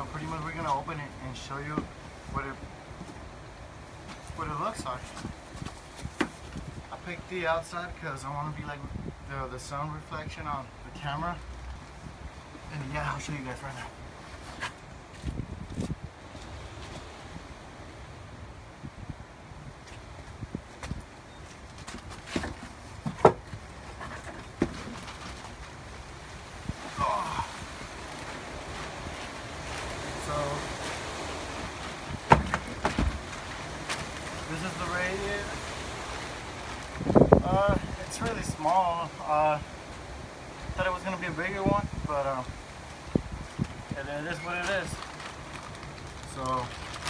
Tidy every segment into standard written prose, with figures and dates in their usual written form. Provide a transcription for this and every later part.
pretty much we're gonna open it and show you what it looks like. I picked the outside because I want to be like the sun reflection on the camera. And yeah, I'll show you guys right now. This is the radiator. It's really small. Thought it was gonna be a bigger one, but and it is what it is. So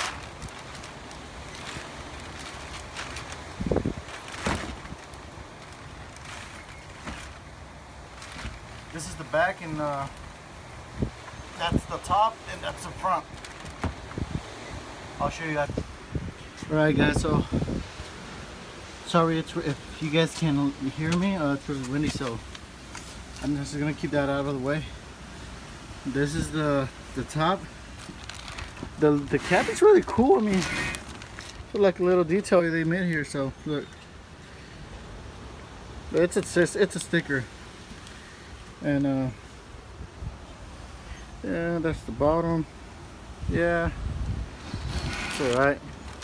this is the back, and that's the top, and that's the front. I'll show you that. Alright guys, so sorry if you guys can't hear me, it's really windy, so I'm just gonna keep that out of the way. This is the top. The cap is really cool. I mean, feel like a little detail they made here. So look, it's a sticker, and yeah, that's the bottom. Yeah, it's alright.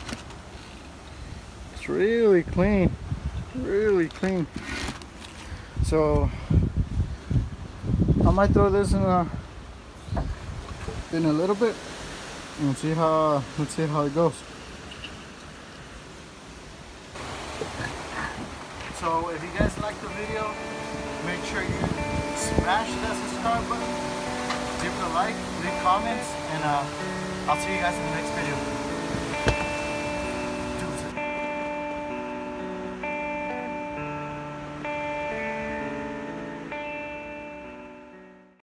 It's really clean, really clean. So I might throw this in a little bit and see how it goes. So if you guys like the video, make sure you smash that subscribe button, give it a like, leave comments, and I'll see you guys in the next video.